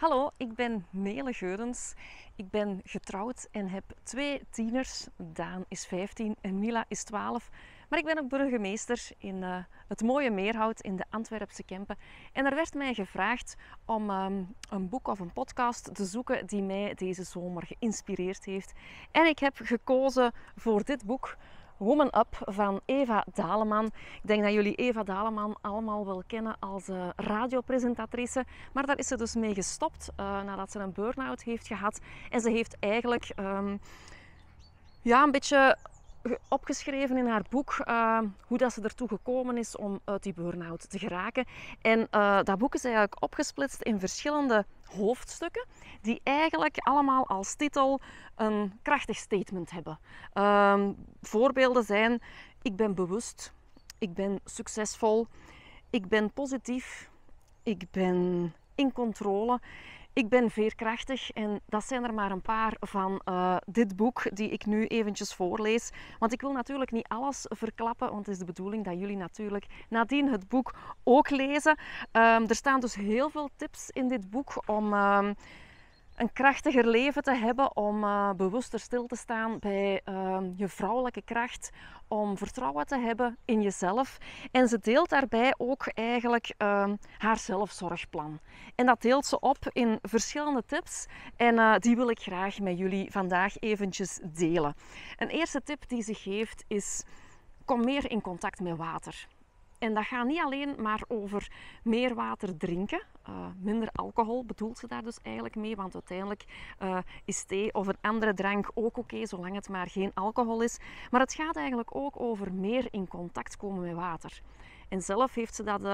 Hallo, ik ben Nele Geurens. Ik ben getrouwd en heb 2 tieners. Daan is 15 en Mila is 12. Maar ik ben ook burgemeester in het mooie Meerhout in de Antwerpse Kempen. En er werd mij gevraagd om een boek of een podcast te zoeken die mij deze zomer geïnspireerd heeft. En ik heb gekozen voor dit boek, Woman Up van Eva Daleman. Ik denk dat jullie Eva Daleman allemaal wel kennen als radiopresentatrice. Maar daar is ze dus mee gestopt nadat ze een burn-out heeft gehad. En ze heeft eigenlijk een beetje opgeschreven in haar boek hoe dat ze ertoe gekomen is om uit die burn-out te geraken. En dat boek is eigenlijk opgesplitst in verschillende hoofdstukken die eigenlijk allemaal als titel een krachtig statement hebben. Voorbeelden zijn: ik ben bewust, ik ben succesvol, ik ben positief, ik ben in controle, ik ben veerkrachtig. En dat zijn er maar een paar van dit boek die ik nu eventjes voorlees. Want ik wil natuurlijk niet alles verklappen, want het is de bedoeling dat jullie natuurlijk nadien het boek ook lezen. Er staan dus heel veel tips in dit boek om een krachtiger leven te hebben, om bewuster stil te staan bij je vrouwelijke kracht, om vertrouwen te hebben in jezelf. En ze deelt daarbij ook eigenlijk haar zelfzorgplan. En dat deelt ze op in verschillende tips en die wil ik graag met jullie vandaag eventjes delen. Een eerste tip die ze geeft is: kom meer in contact met water. En dat gaat niet alleen maar over meer water drinken. Minder alcohol bedoelt ze daar dus eigenlijk mee. Want uiteindelijk is thee of een andere drank ook oké, zolang het maar geen alcohol is. Maar het gaat eigenlijk ook over meer in contact komen met water. En zelf heeft ze dat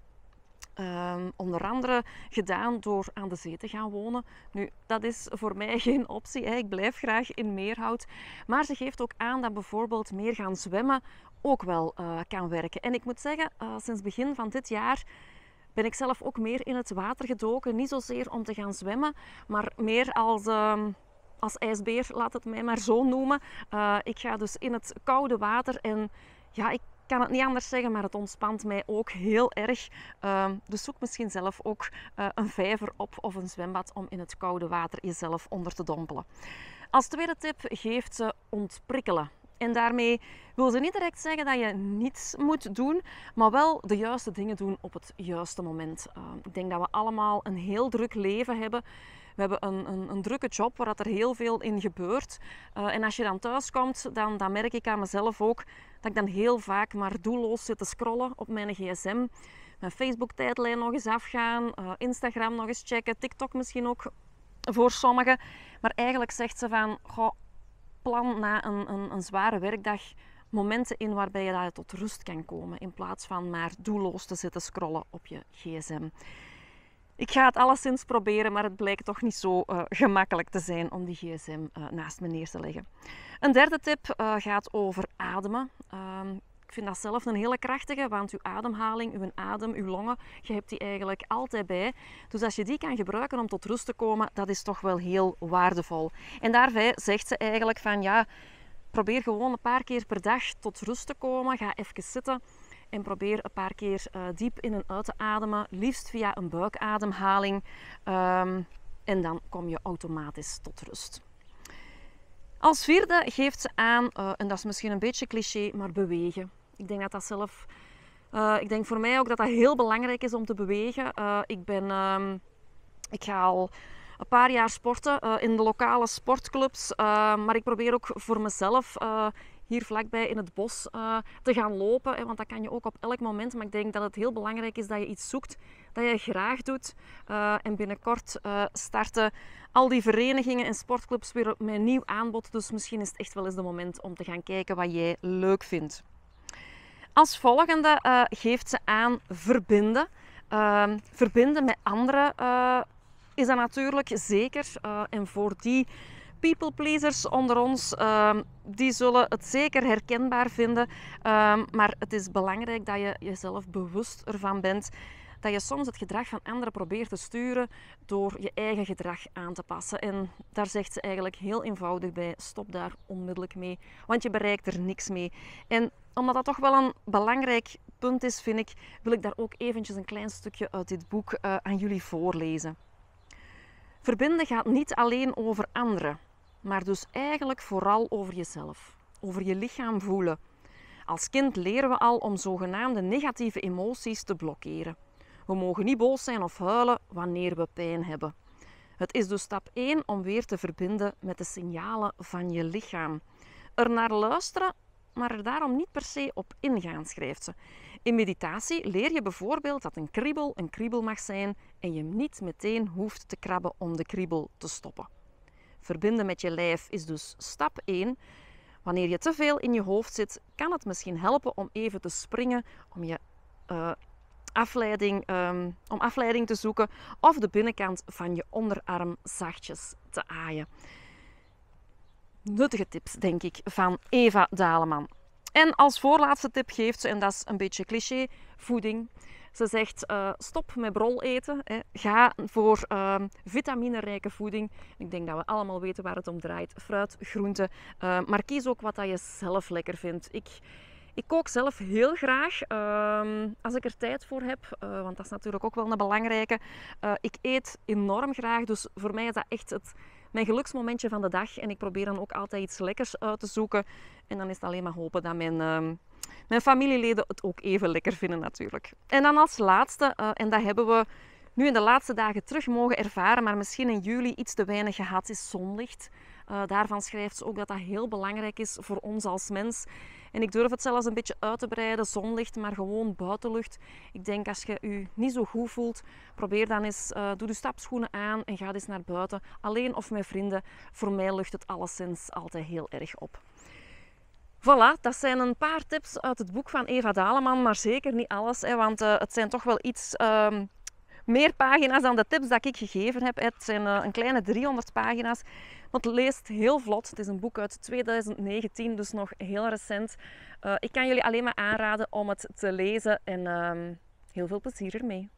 onder andere gedaan door aan de zee te gaan wonen. Nu, dat is voor mij geen optie. Ik blijf graag in Meerhout. Maar ze geeft ook aan dat bijvoorbeeld meer gaan zwemmen ook wel kan werken. En ik moet zeggen, sinds begin van dit jaar ben ik zelf ook meer in het water gedoken. Niet zozeer om te gaan zwemmen, maar meer als ijsbeer, laat het mij maar zo noemen. Ik ga dus in het koude water en ja, ik kan het niet anders zeggen, maar het ontspant mij ook heel erg. Dus zoek misschien zelf ook een vijver op of een zwembad om in het koude water jezelf onder te dompelen. Als tweede tip geeft ze ontprikkelen. En daarmee wil ze niet direct zeggen dat je niets moet doen, maar wel de juiste dingen doen op het juiste moment. Ik denk dat we allemaal een heel druk leven hebben. We hebben een drukke job waar er heel veel in gebeurt. En als je dan thuis komt, dan merk ik aan mezelf ook dat ik dan heel vaak maar doelloos zit te scrollen op mijn gsm. Mijn Facebook-tijdlijn nog eens afgaan, Instagram nog eens checken, TikTok misschien ook voor sommigen. Maar eigenlijk zegt ze van: goh, plan na een zware werkdag momenten in waarbij je tot rust kan komen, in plaats van maar doelloos te zitten scrollen op je gsm. Ik ga het alleszins proberen, maar het blijkt toch niet zo gemakkelijk te zijn om die gsm naast me neer te leggen. Een derde tip gaat over ademen. Ik vind dat zelf een hele krachtige, want uw ademhaling, uw adem, uw longen, je hebt die eigenlijk altijd bij. Dus als je die kan gebruiken om tot rust te komen, dat is toch wel heel waardevol. En daarbij zegt ze eigenlijk van: ja, probeer gewoon een paar keer per dag tot rust te komen. Ga even zitten en probeer een paar keer diep in en uit te ademen, liefst via een buikademhaling. En dan kom je automatisch tot rust. Als vierde geeft ze aan, en dat is misschien een beetje cliché, maar bewegen. Ik denk dat dat zelf, ik denk voor mij ook dat dat heel belangrijk is om te bewegen. Ik ga al een paar jaar sporten in de lokale sportclubs, maar ik probeer ook voor mezelf hier vlakbij in het bos te gaan lopen, want dat kan je ook op elk moment. Maar ik denk dat het heel belangrijk is dat je iets zoekt dat je graag doet. En binnenkort starten al die verenigingen en sportclubs weer met een nieuw aanbod. Dus misschien is het echt wel eens de moment om te gaan kijken wat jij leuk vindt. Als volgende geeft ze aan verbinden. Verbinden met anderen is dat natuurlijk zeker. En voor die people pleasers onder ons, die zullen het zeker herkenbaar vinden. Maar het is belangrijk dat je jezelf bewust ervan bent dat je soms het gedrag van anderen probeert te sturen door je eigen gedrag aan te passen. En daar zegt ze eigenlijk heel eenvoudig bij: stop daar onmiddellijk mee, want je bereikt er niks mee. En omdat dat toch wel een belangrijk punt is, vind ik, wil ik daar ook eventjes een klein stukje uit dit boek aan jullie voorlezen. Verbinden gaat niet alleen over anderen, maar dus eigenlijk vooral over jezelf, over je lichaam voelen. Als kind leren we al om zogenaamde negatieve emoties te blokkeren. We mogen niet boos zijn of huilen wanneer we pijn hebben. Het is dus stap 1 om weer te verbinden met de signalen van je lichaam. Er naar luisteren, maar er daarom niet per se op ingaan, schrijft ze. In meditatie leer je bijvoorbeeld dat een kriebel mag zijn en je niet meteen hoeft te krabben om de kriebel te stoppen. Verbinden met je lijf is dus stap 1. Wanneer je te veel in je hoofd zit, kan het misschien helpen om even te springen, om je afleiding te zoeken of de binnenkant van je onderarm zachtjes te aaien. Nuttige tips, denk ik, van Eva Daleman. En als voorlaatste tip geeft ze, en dat is een beetje cliché, voeding. Ze zegt, stop met brol eten. Ga voor vitaminerijke voeding. Ik denk dat we allemaal weten waar het om draait. Fruit, groenten. Maar kies ook wat dat je zelf lekker vindt. Ik kook zelf heel graag, als ik er tijd voor heb, want dat is natuurlijk ook wel een belangrijke. Ik eet enorm graag, dus voor mij is dat echt mijn geluksmomentje van de dag. En ik probeer dan ook altijd iets lekkers uit te zoeken. En dan is het alleen maar hopen dat mijn familieleden het ook even lekker vinden natuurlijk. En dan als laatste, en dat hebben we nu in de laatste dagen terug mogen ervaren, maar misschien in juli iets te weinig gehad, is zonlicht. Daarvan schrijft ze ook dat dat heel belangrijk is voor ons als mens. En ik durf het zelfs een beetje uit te breiden, zonlicht, maar gewoon buitenlucht. Ik denk als je je niet zo goed voelt, probeer dan eens, doe de stapschoenen aan en ga eens naar buiten. Alleen of met vrienden, voor mij lucht het alleszins altijd heel erg op. Voilà, dat zijn een paar tips uit het boek van Eva Daleman, maar zeker niet alles, want het zijn toch wel iets meer pagina's dan de tips die ik gegeven heb. Het zijn een kleine 300 pagina's, want het leest heel vlot. Het is een boek uit 2019, dus nog heel recent. Ik kan jullie alleen maar aanraden om het te lezen en heel veel plezier ermee.